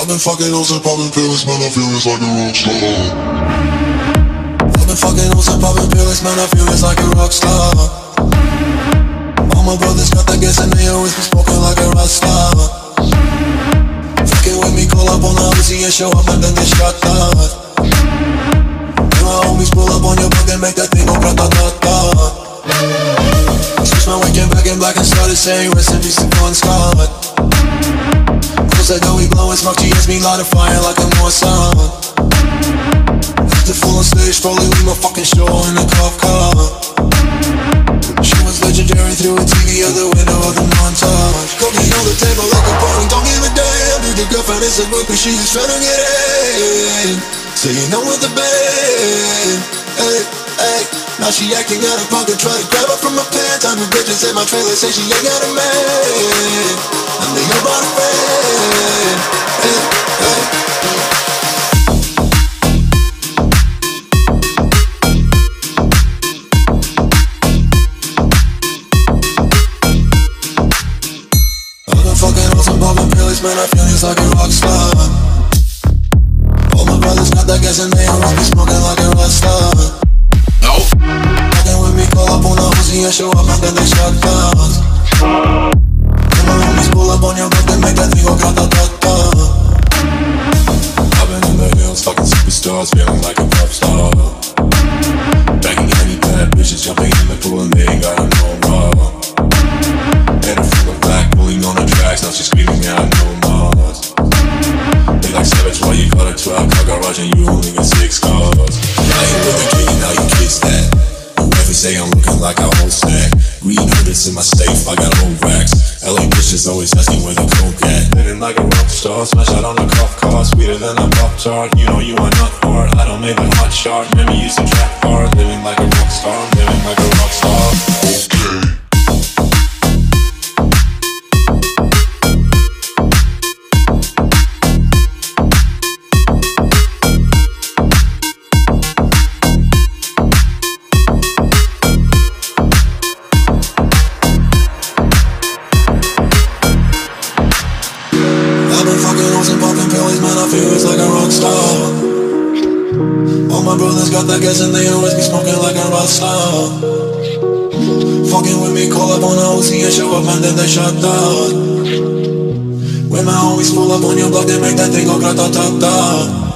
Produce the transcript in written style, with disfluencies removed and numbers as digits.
I've been fucking hoes and popping pills, man, I feel it's like a rock star. I've been fucking hoes and popping pills, man, I feel it's like a rock star. All my brothers got that gas and they always be smoking like a rock star. Fucking with me, call up on the Uzi and show up and then get shot down. And my homies pull up on your block and make that thing go grata-ta-ta. Switch my weekend back in black and started saying rest in peace to Bon Scott. Cause I know we blowin' smoke, GS me light a fire like a North Sun. After full on stage, probably leave my fucking show in a cop car. She was legendary through a TV out the window of the montage. Cooking on the table like a party, don't give a damn. Dude, the girlfriend is a book, but she just tryna get in. Saying no with the band. Hey, hey. Now she acting out of pocket, try to grab her from my pants. I'm the bitches in my trailer, say she ain't got a man. And they all about a friend. Hey, hey. I've been fucking hoes and popping pills, man, I feel it's like a rock star. All my brothers got that gas and they always be smoking like a rock star. Fucking with me, call up on the Uzi and show up and then they shot down. And my homies pull up on your block and make that thing go grata-ta-ta. I've been in the hills, fucking superstars, feeling like a pop star. Banging any bad bitches, jumping in the pool and they ain't got no more. Had her full of black, pulling on the tracks, now she's screaming out no more. They like savage while you got a 12 car garage and you only got 6 cars. I ain't with the king, now you kiss that. Whoever say I'm looking like a whole stack. Green hundreds in my safe, I got old racks. LA bitches always asking where the coke at. Living like a rock star, smash out on a cop car. Sweeter than a pop tart, you know you are not hard. I don't make a hot shot, never use a trap card. Living like a rock star, living like a rock star. Okay. Feels like a rock star. All my brothers got that gas and they always be smoking like a rock star. Fucking with me, call up on the Uzi and show up and then they shot down. When my homies pull up on your block, they make that thing go grata-ta-ta.